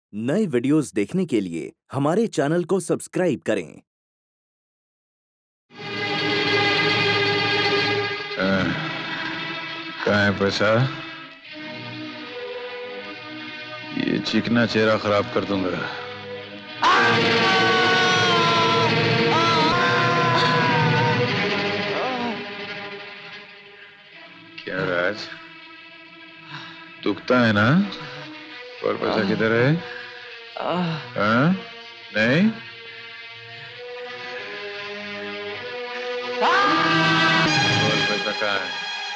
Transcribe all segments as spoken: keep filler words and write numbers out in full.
नए वीडियोस देखने के लिए हमारे चैनल को सब्सक्राइब करें। कहाँ है पैसा? ये चिकना चेहरा खराब कर दूंगा। क्या राज, दुखता है ना? और पैसा किधर है? हाँ? नहीं? और पैसा कहाँ है?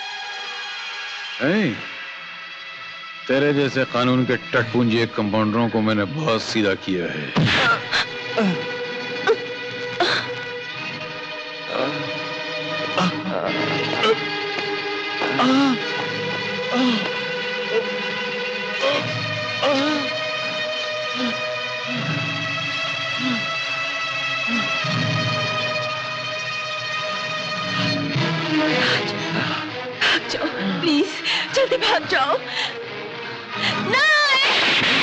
नहीं? तेरे जैसे कानून के टटपुंजी कंपाउंडरों को मैंने बहुत सीधा किया है। प्लीज जल्दी भाग जाओ। नहीं!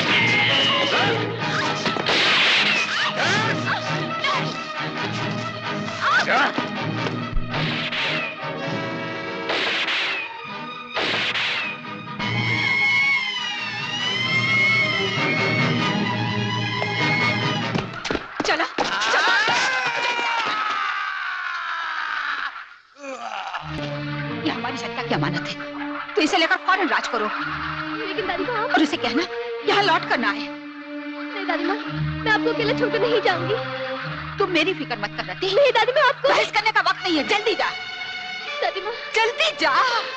चलो, चलो। ये हमारी सत्ता की अमानत है, तो इसे लेकर फौरन राज करो। लेकिन दादी माँ, और उसे कहना यहाँ लौट कर ना आए। नहीं दादी माँ, मैं आपको अकेले छोड़कर नहीं जाऊंगी। तुम मेरी फिक्र मत कर रही। नहीं दादी माँ, आपको बहस करने का वक्त नहीं है, जल्दी जा। दादी माँ, जल्दी जा।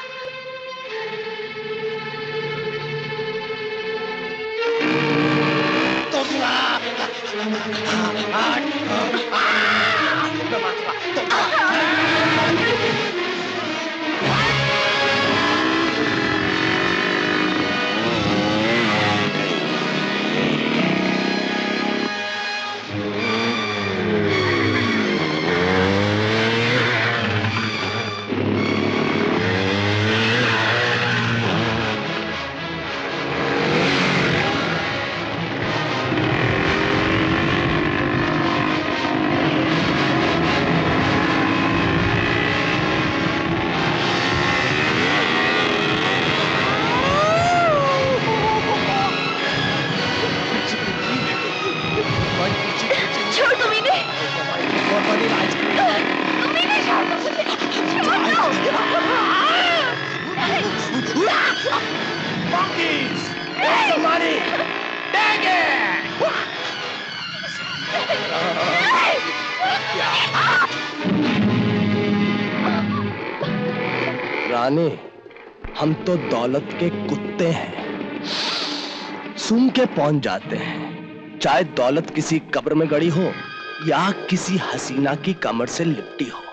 रानी, हम तो दौलत के कुत्ते हैं, सूंघ के पहुंच जाते हैं, चाहे दौलत किसी कब्र में गड़ी हो या किसी हसीना की कमर से लिपटी हो।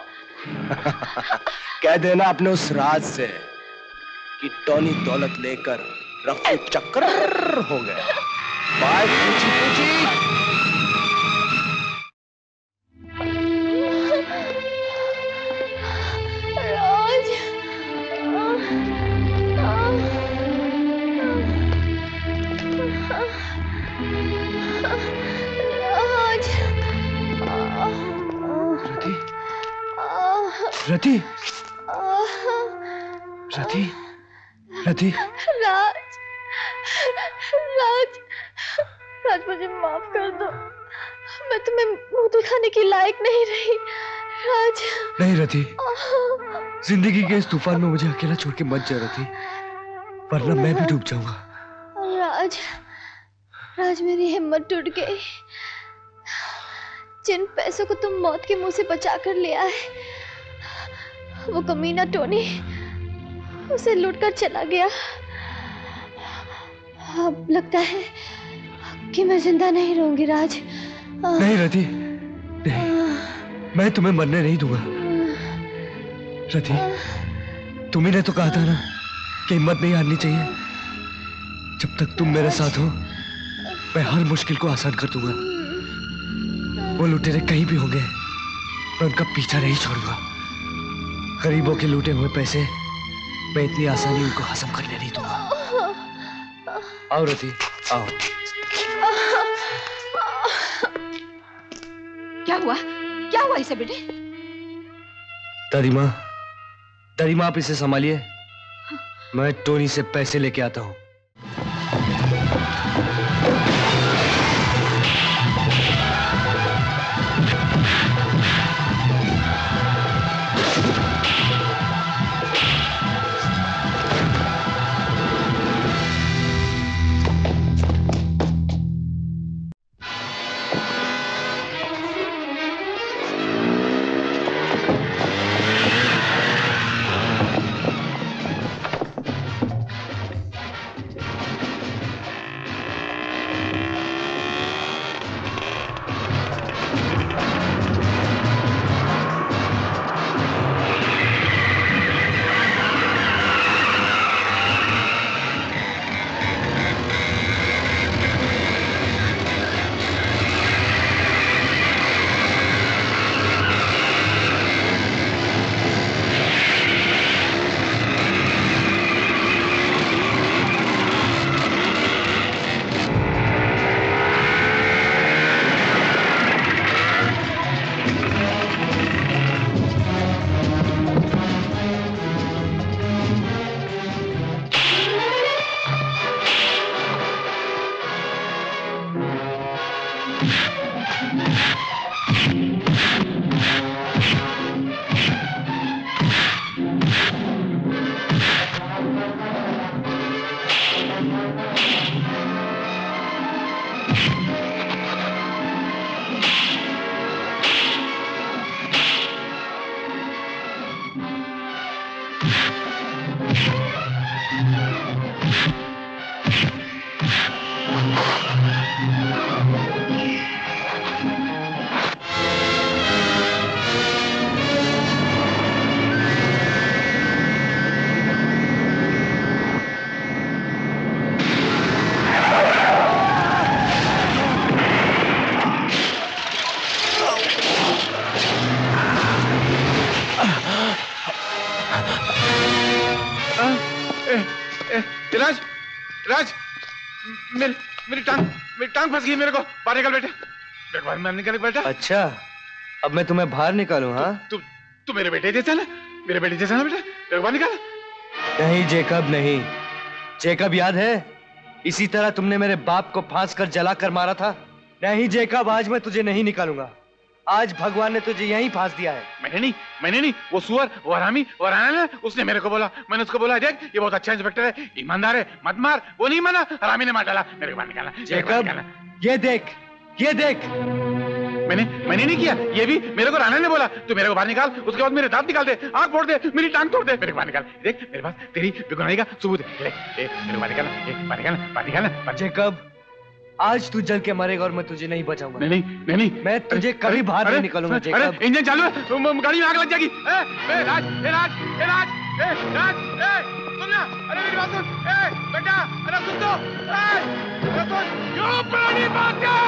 कह देना अपने उस राज से कि टोनी दौलत लेकर रफू चक्कर हो गया। बाय पूछी पूछी। रति, रति, रति, राज, राज, राज मुझे माफ कर दो। मैं तुम्हें मुंह दिखाने की लायक नहीं रही, राज। नहीं रति, जिंदगी के इस तूफान में मुझे अकेला छोड़ के मत जा रति, वरना मैं भी डूब जाऊंगा। राज, राज मेरी हिम्मत टूट गई। जिन पैसों को तुम मौत के मुंह से बचा कर ले आए, वो कमीना टोनी उसे लूटकर चला गया। अब लगता है कि मैं जिंदा नहीं रहूंगी राज। नहीं रति, नहीं, मैं तुम्हें मरने नहीं दूंगा। रति, तुम्ही ने तो कहा था ना कि हिम्मत नहीं हारनी चाहिए। जब तक तुम मेरे साथ हो, मैं हर मुश्किल को आसान कर दूंगा। वो लुटेरे कहीं भी होंगे, मैं उनका पीछा नहीं छोड़ूंगा। गरीबों के लूटे हुए पैसे मैं इतनी आसानी उनको हजम करने नहीं दूंगा। आओ रति, आओ। क्या हुआ? क्या हुआ इसे बेटे? दादी माँ, दादी माँ आप इसे संभालिए, मैं टोनी से पैसे लेके आता हूँ। राज, राज, मेरी मेरी टांग मेरी टांग फंस गई, मेरे को बाहर निकल बेटे, मेरे को बाहर निकल बेटा। अच्छा, अब मैं तुम्हें बाहर निकालूं? हाँ, तू तू मेरे बेटे जैसा ना, मेरे बेटे जैसा ना बेटा, मेरे को बाहर निकाल। नहीं जेकब नहीं, जेकब याद है इसी तरह तुमने मेरे बाप को फांस कर जला कर मारा था। नहीं जेकब, आज मैं तुझे नहीं निकालूंगा, आज भगवान ने तुझे यहीं फांस दिया है। मैंने नहीं मैंने नहीं वो सुअर, वो हरामी, वो हराना, उसने मेरे को बोला, मैंने उसको बोला देख ये बहुत अच्छा इंस्पेक्टर है, ईमानदार है, मत मार। वो नहीं माना, हरामी ने मार डाला, मेरे को बाहर निकाला। जेकब ये देख, ये देख, मैंने मैंने नहीं किया, ये भी मेरे को राणा ने बोला तू मेरे को बाहर निकाल, उसके बाद मेरे दांत निकाल दे, आंख फोड़ दे, मेरी टांग तोड़ दे, मेरे को बाहर निकाल। देख मेरे पास तेरी बेगुनाही का सबूत है, ले ए, मेरे को बाहर निकाल, बाहर निकाल, बाहर निकाल। जेकब आज तू जल के मरेगा और मैं तुझे नहीं बचाऊंगा। नहीं नहीं नहीं, मैं तुझे कभी बाहर नहीं निकालूंगा जेकब। अरे इंजन चालू है, गाड़ी में आग लग जाएगी। ए, ए, राज, ए, राज, ए, राज, ए, राज, ए, सुन ना, अरे मेरी बात सुन, ए, बेटा, अरे सुन तो, ए, अरे सुन, यो पुरानी बात है।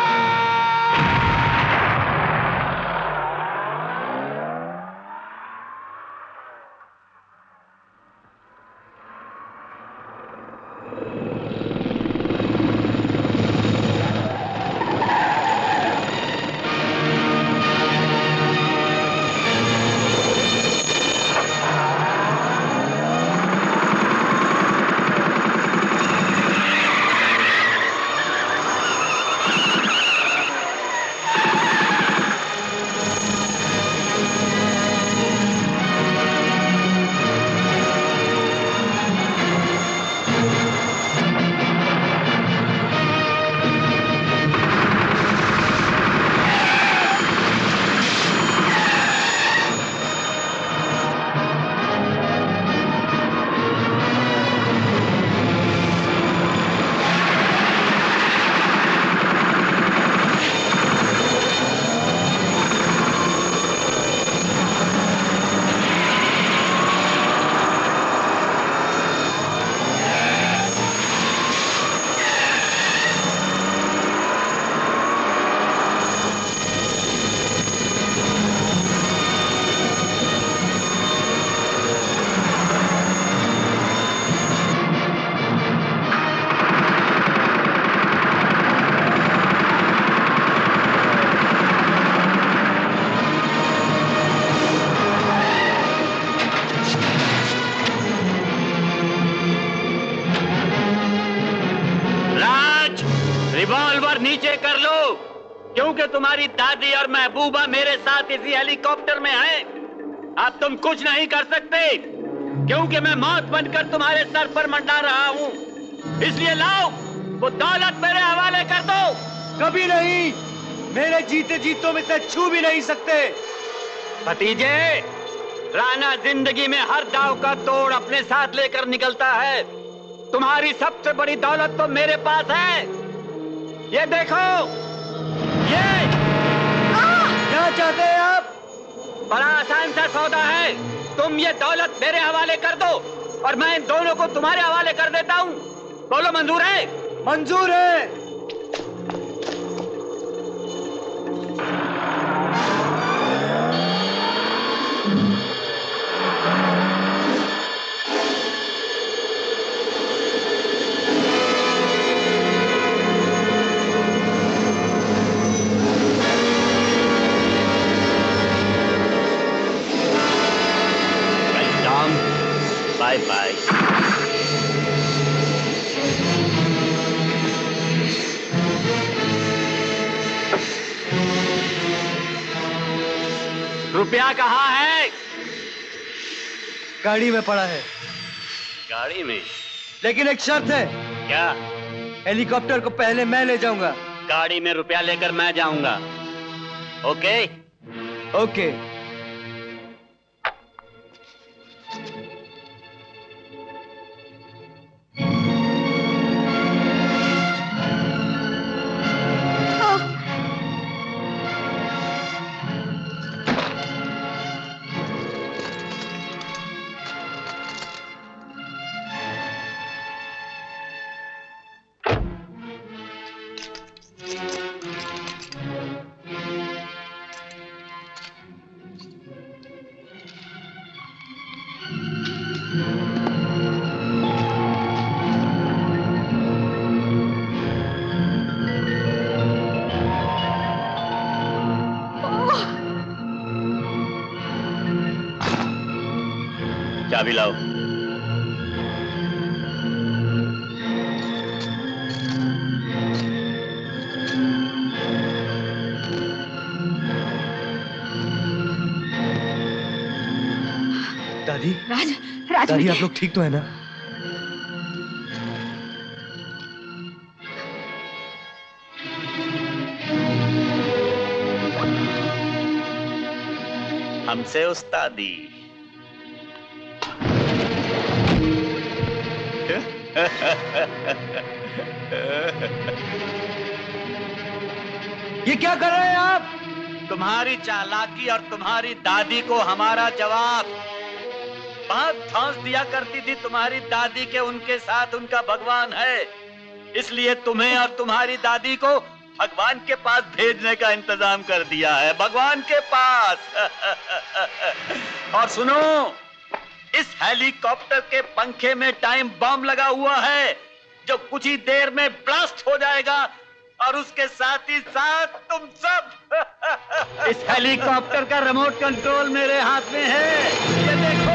रिवॉल्वर नीचे कर लो, क्योंकि तुम्हारी दादी और महबूबा मेरे साथ इसी हेलीकॉप्टर में हैं। अब तुम कुछ नहीं कर सकते, क्योंकि मैं मौत बनकर तुम्हारे सर पर मंडरा रहा हूं। इसलिए लाओ, वो दौलत मेरे हवाले कर दो। कभी नहीं, मेरे जीते जीतों में से छू भी नहीं सकते। भतीजे, राणा जिंदगी में हर दाव का तोड़ अपने साथ लेकर निकलता है। तुम्हारी सबसे बड़ी दौलत तो मेरे पास है। ये देखो, ये क्या चाहते हैं आप? बड़ा आसान सा सौदा है। तुम ये दौलत मेरे हवाले कर दो और मैं इन दोनों को तुम्हारे हवाले कर देता हूँ। बोलो, मंजूर है? मंजूर है। Bye bye. रुपया कहाँ है? गाड़ी में पड़ा है। गाड़ी में? लेकिन एक शर्त है। क्या? हेलीकॉप्टर को पहले मैं ले जाऊंगा। गाड़ी में रुपया लेकर मैं जाऊंगा। ओके? ओके। चाबी लाओ। दादी, राज, राज दादी आप लोग ठीक तो है ना? हमसे उस्तादी। ये क्या कर रहे हैं आप? तुम्हारी चालाकी और तुम्हारी दादी को हमारा जवाब। बहुत धौंस दिया करती थी तुम्हारी दादी के उनके साथ उनका भगवान है, इसलिए तुम्हें और तुम्हारी दादी को भगवान के पास भेजने का इंतजाम कर दिया है। भगवान के पास। और सुनो, इस हेलीकॉप्टर के पंखे में टाइम बम लगा हुआ है जो कुछ ही देर में ब्लास्ट हो जाएगा और उसके साथ ही साथ तुम सब। इस हेलीकॉप्टर का रिमोट कंट्रोल मेरे हाथ में है, ये देखो।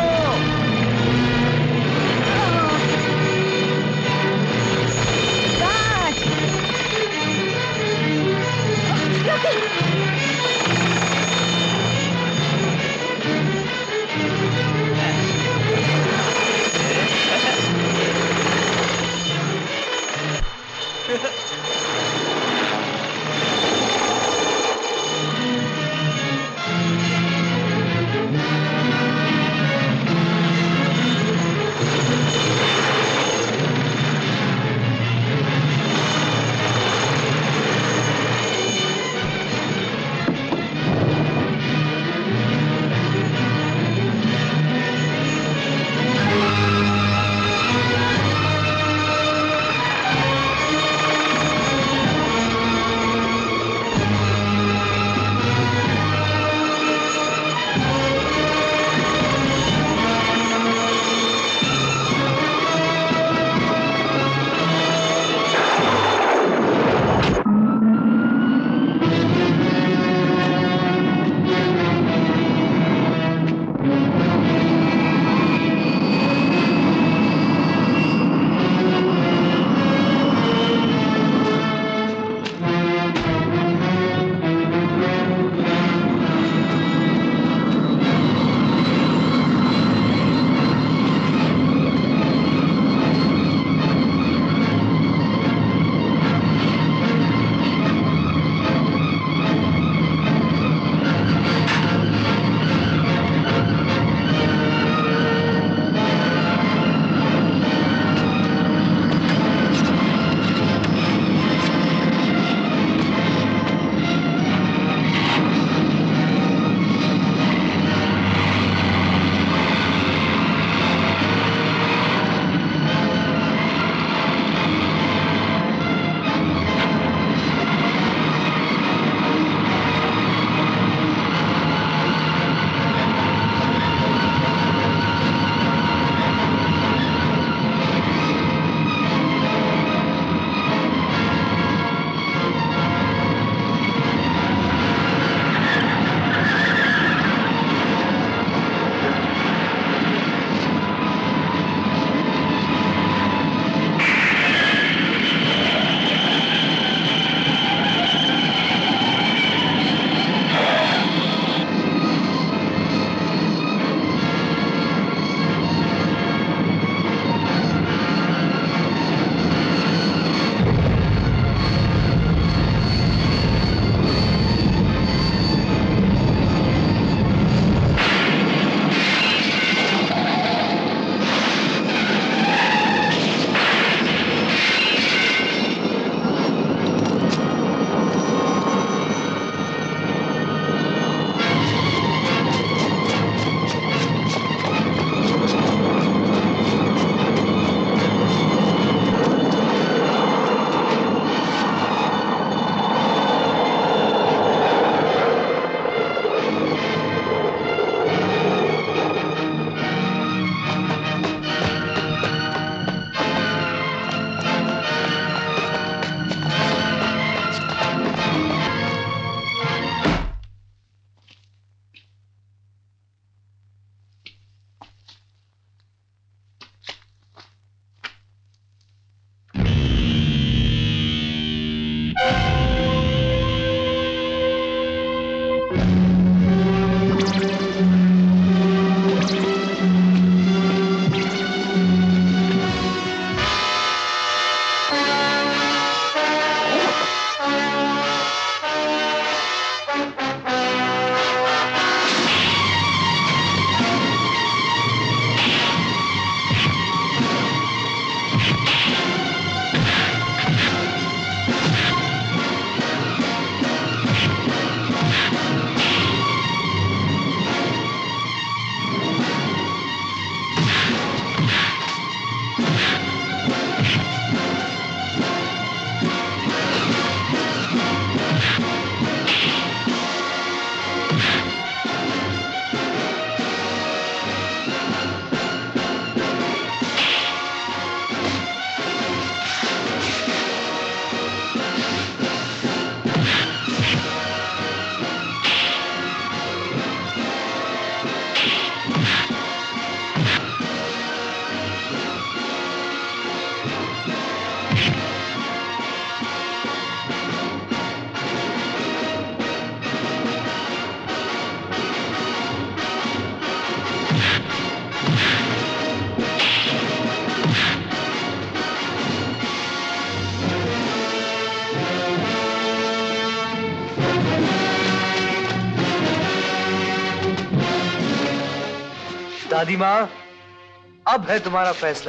दादी माँ, अब है तुम्हारा फैसला।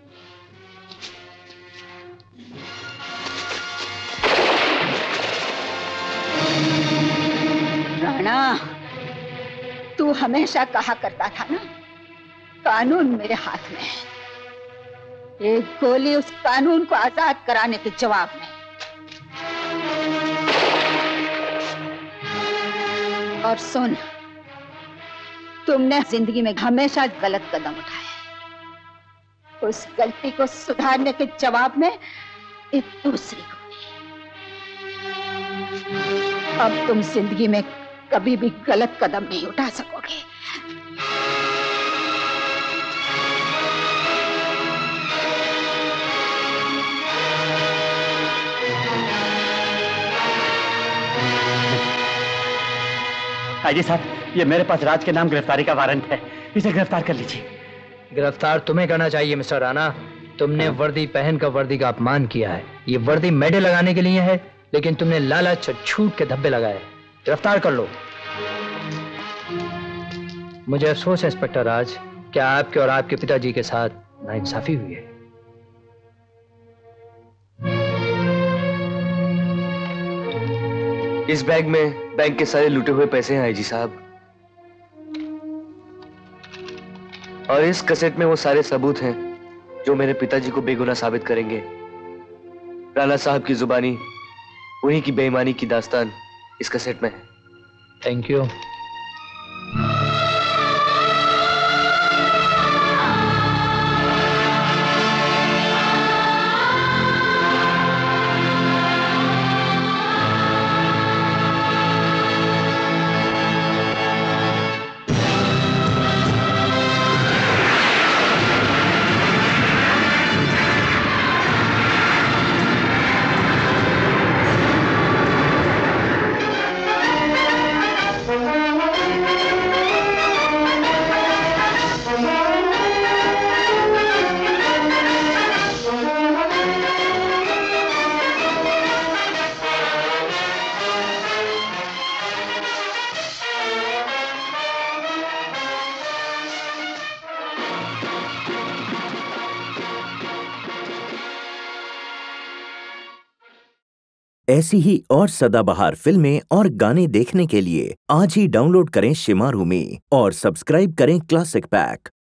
राणा, तू हमेशा कहा करता था ना, कानून मेरे हाथ में है। एक गोली उस कानून को आजाद कराने के जवाब में। और सुन, तुमने जिंदगी में हमेशा गलत कदम उठाए। उस गलती को सुधारने के जवाब में एक दूसरी गोली। अब तुम जिंदगी में कभी भी गलत कदम नहीं उठा सकोगे। आईजी साहब, ये मेरे पास राज के नाम गिरफ्तारी का वारंट है, इसे गिरफ्तार कर लीजिए। गिरफ्तार तुम्हें करना चाहिए मिस्टर राणा। तुमने वर्दी पहनकर वर्दी का अपमान किया है। ये वर्दी मेडे लगाने के लिए है, लेकिन तुमने लालच और छूट के धब्बे लगाए। गिरफ्तार कर लो। मुझे अफसोस है इंस्पेक्टर राज, क्या आपके और आपके पिताजी के साथ नाइंसाफी हुई है। इस बैग में बैंक के सारे लूटे हुए पैसे हैं आईजी साहब, और इस कैसेट में वो सारे सबूत हैं जो मेरे पिताजी को बेगुनाह साबित करेंगे। राणा साहब की जुबानी, उन्हीं की बेईमानी की दास्तान इस कैसेट में है। Thank you. ऐसी ही और सदाबहार फिल्में और गाने देखने के लिए आज ही डाउनलोड करें शिमारू में और सब्सक्राइब करें क्लासिक पैक।